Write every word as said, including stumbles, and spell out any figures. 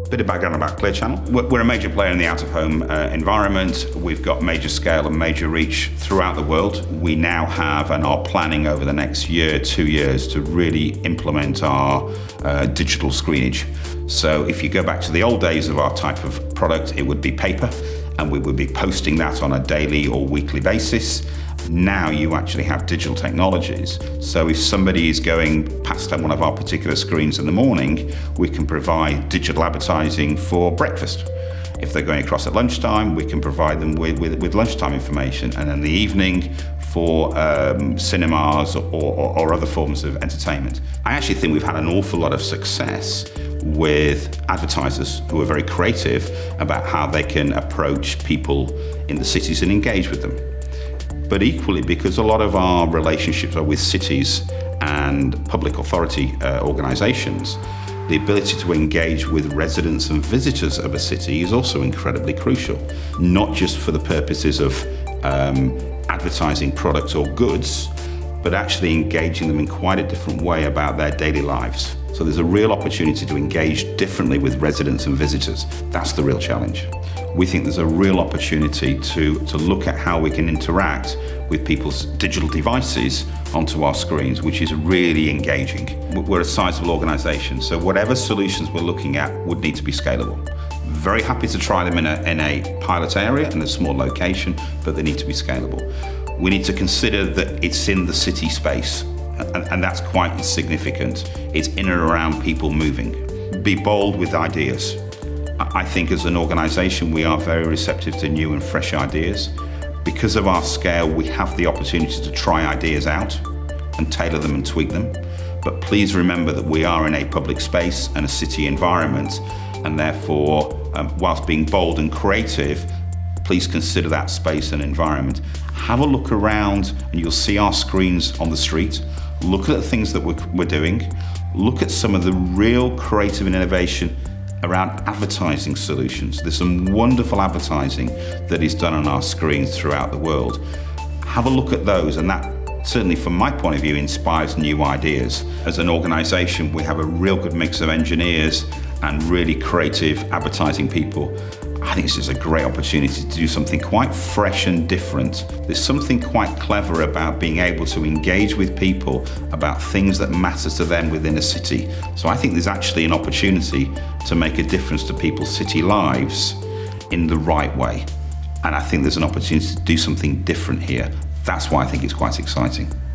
Bit of background about Clear Channel. We're a major player in the out-of-home uh, environment. We've got major scale and major reach throughout the world. We now have and are planning over the next year, two years, to really implement our uh, digital screenage. So if you go back to the old days of our type of product, it would be paper, and we would be posting that on a daily or weekly basis. Now you actually have digital technologies. So if somebody is going past one of our particular screens in the morning, we can provide digital advertising for breakfast. If they're going across at lunchtime, we can provide them with, with, with lunchtime information. And in the evening, for um, cinemas or, or, or other forms of entertainment. I actually think we've had an awful lot of success with advertisers who are very creative about how they can approach people in the cities and engage with them. But equally, because a lot of our relationships are with cities and public authority uh, organisations, the ability to engage with residents and visitors of a city is also incredibly crucial, not just for the purposes of um, advertising products or goods, but actually engaging them in quite a different way about their daily lives. So there's a real opportunity to engage differently with residents and visitors. That's the real challenge. We think there's a real opportunity to, to look at how we can interact with people's digital devices onto our screens, which is really engaging. We're a sizable organisation, so whatever solutions we're looking at would need to be scalable. Very happy to try them in a, in a pilot area, in a small location, but they need to be scalable. We need to consider that it's in the city space, and, and that's quite significant. It's in and around people moving. Be bold with ideas. I think as an organisation, we are very receptive to new and fresh ideas. Because of our scale, we have the opportunity to try ideas out and tailor them and tweak them. But please remember that we are in a public space and a city environment, and therefore, um, whilst being bold and creative, please consider that space and environment. Have a look around and you'll see our screens on the street. Look at the things that we're, we're doing. Look at some of the real creative and innovation around advertising solutions. There's some wonderful advertising that is done on our screens throughout the world. Have a look at those, and that certainly from my point of view inspires new ideas. As an organisation, we have a real good mix of engineers and really creative advertising people. I think this is a great opportunity to do something quite fresh and different. There's something quite clever about being able to engage with people about things that matter to them within a city. So I think there's actually an opportunity to make a difference to people's city lives in the right way. And I think there's an opportunity to do something different here. That's why I think it's quite exciting.